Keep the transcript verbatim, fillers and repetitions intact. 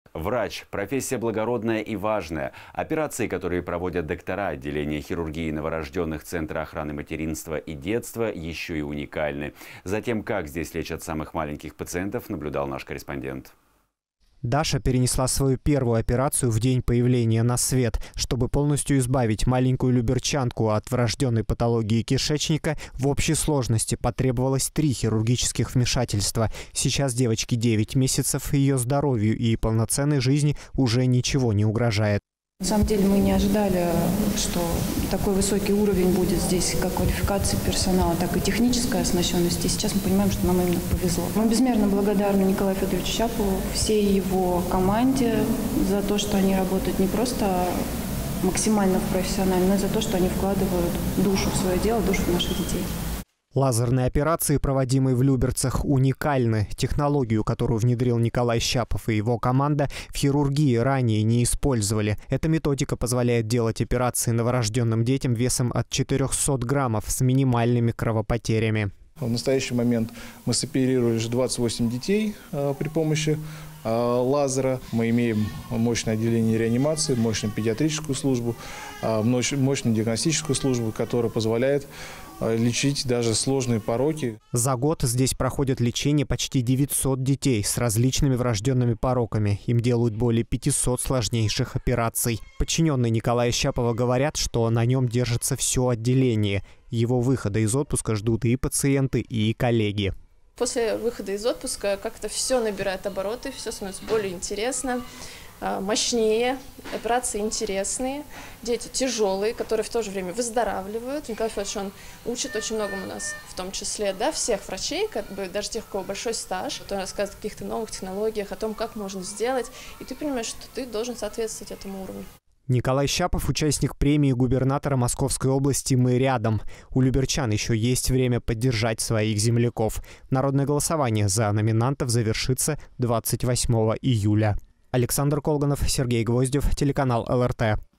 Врач – профессия благородная и важная. Операции, которые проводят доктора отделения хирургии новорожденных Центра охраны материнства и детства, еще и уникальны. Затем, как здесь лечат самых маленьких пациентов, наблюдал наш корреспондент. Даша перенесла свою первую операцию в день появления на свет. Чтобы полностью избавить маленькую люберчанку от врожденной патологии кишечника, в общей сложности потребовалось три хирургических вмешательства. Сейчас девочке девять месяцев, ее здоровью и полноценной жизни уже ничего не угрожает. На самом деле мы не ожидали, что такой высокий уровень будет здесь как квалификации персонала, так и технической оснащенности. И сейчас мы понимаем, что нам именно повезло. Мы безмерно благодарны Николаю Федоровичу Щапову, всей его команде за то, что они работают не просто максимально профессионально, но и за то, что они вкладывают душу в свое дело, душу в наших детей. Лазерные операции, проводимые в Люберцах, уникальны. Технологию, которую внедрил Николай Щапов и его команда, в хирургии ранее не использовали. Эта методика позволяет делать операции новорожденным детям весом от четырёхсот граммов с минимальными кровопотерями. В настоящий момент мы соперировали уже двадцать восемь детей э, при помощи э, лазера. Мы имеем мощное отделение реанимации, мощную педиатрическую службу, э, мощную диагностическую службу, которая позволяет э, лечить даже сложные пороки. За год здесь проходит лечение почти девятисот детей с различными врожденными пороками. Им делают более пятисот сложнейших операций. Подчиненные Николая Щапова говорят, что на нем держится все отделение. Его выхода из отпуска ждут и пациенты, и коллеги. После выхода из отпуска как-то все набирает обороты, все становится более интересно, мощнее, операции интересные, дети тяжелые, которые в то же время выздоравливают. Николай Федорович, он учит очень многому у нас, в том числе, да, всех врачей, как бы даже тех, у кого большой стаж. Он рассказывает о каких-то новых технологиях, о том, как можно сделать, и ты понимаешь, что ты должен соответствовать этому уровню. Николай Щапов – участник премии губернатора Московской области «Мы рядом». У люберчан еще есть время поддержать своих земляков. Народное голосование за номинантов завершится двадцать восьмого июля. Александр Колганов, Сергей Гвоздев, телеканал эл эр тэ.